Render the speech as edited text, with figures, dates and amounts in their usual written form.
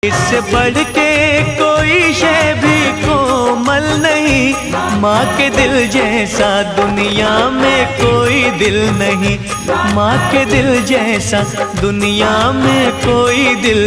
इससे बढ़ के कोई शय भी कोमल नहीं, माँ के दिल जैसा दुनिया में कोई दिल नहीं, माँ के दिल जैसा दुनिया में कोई दिल